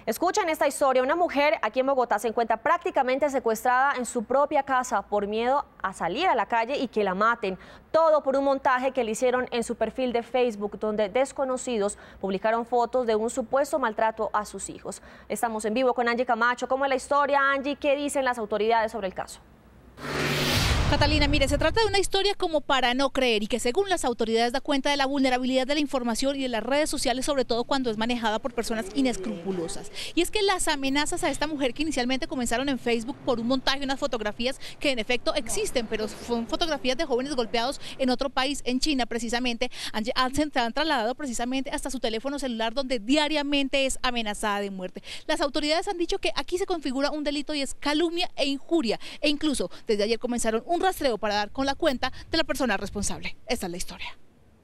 Escuchen esta historia. Una mujer aquí en Bogotá se encuentra prácticamente secuestrada en su propia casa por miedo a salir a la calle y que la maten. Todo por un montaje que le hicieron en su perfil de Facebook, donde desconocidos publicaron fotos de un supuesto maltrato a sus hijos. Estamos en vivo con Angie Camacho. ¿Cómo es la historia, Angie? ¿Qué dicen las autoridades sobre el caso? Catalina, mire, se trata de una historia como para no creer y que según las autoridades da cuenta de la vulnerabilidad de la información y de las redes sociales, sobre todo cuando es manejada por personas inescrupulosas. Y es que las amenazas a esta mujer, que inicialmente comenzaron en Facebook por un montaje, unas fotografías que en efecto existen, pero son fotografías de jóvenes golpeados en otro país, en China precisamente, se han trasladado precisamente hasta su teléfono celular, donde diariamente es amenazada de muerte. Las autoridades han dicho que aquí se configura un delito y es calumnia e injuria, e incluso desde ayer comenzaron un rastreo para dar con la cuenta de la persona responsable. Esta es la historia.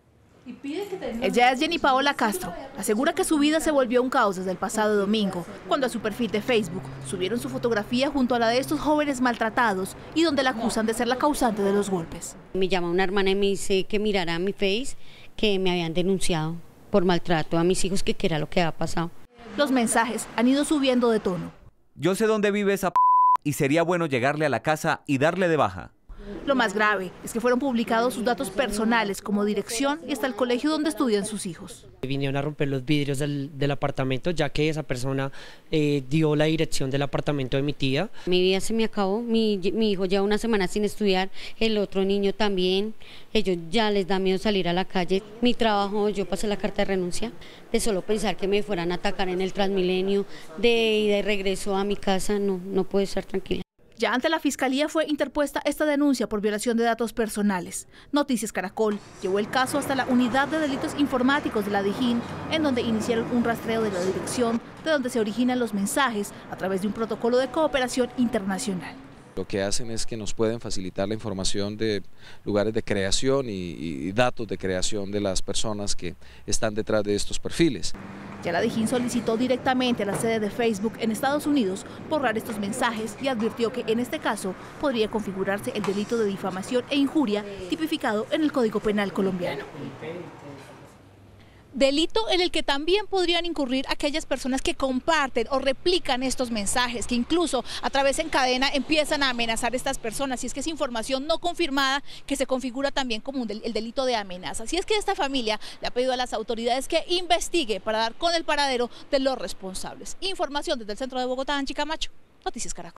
Ella es Jenny Paola Castro. Asegura que su vida se volvió un caos desde el pasado domingo, cuando a su perfil de Facebook subieron su fotografía junto a la de estos jóvenes maltratados y donde la acusan de ser la causante de los golpes. Me llama una hermana y me dice que mirara mi Face, que me habían denunciado por maltrato a mis hijos, que qué era lo que había pasado. Los mensajes han ido subiendo de tono. Yo sé dónde vive esa y sería bueno llegarle a la casa y darle de baja. Lo más grave es que fueron publicados sus datos personales como dirección y hasta el colegio donde estudian sus hijos. Vinieron a romper los vidrios del apartamento, ya que esa persona dio la dirección del apartamento de mi tía. Mi vida se me acabó, mi hijo lleva una semana sin estudiar, el otro niño también, ellos ya les da miedo salir a la calle. Mi trabajo, yo pasé la carta de renuncia, de solo pensar que me fueran a atacar en el Transmilenio, de regreso a mi casa, no puedo estar tranquila. Ya ante la Fiscalía fue interpuesta esta denuncia por violación de datos personales. Noticias Caracol llevó el caso hasta la Unidad de Delitos Informáticos de la Dijín, en donde iniciaron un rastreo de la dirección de donde se originan los mensajes a través de un protocolo de cooperación internacional. Lo que hacen es que nos pueden facilitar la información de lugares de creación y datos de creación de las personas que están detrás de estos perfiles. Ya la Dijín solicitó directamente a la sede de Facebook en Estados Unidos borrar estos mensajes y advirtió que en este caso podría configurarse el delito de difamación e injuria tipificado en el Código Penal colombiano. Delito en el que también podrían incurrir aquellas personas que comparten o replican estos mensajes, que incluso a través en cadena empiezan a amenazar a estas personas, y es que es información no confirmada que se configura también como el delito de amenaza. Si es que esta familia le ha pedido a las autoridades que investigue para dar con el paradero de los responsables. Información desde el centro de Bogotá, Angie Camacho, Noticias Caracol.